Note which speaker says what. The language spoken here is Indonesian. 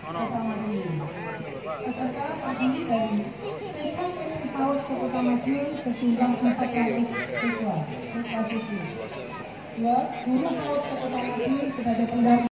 Speaker 1: Peserta terdiri dari siswa-siswi PAUD seputar Madiun sejumlah 400 siswa-siswi. Ya, guru PAUD seputar Madiun sebagai pendamping.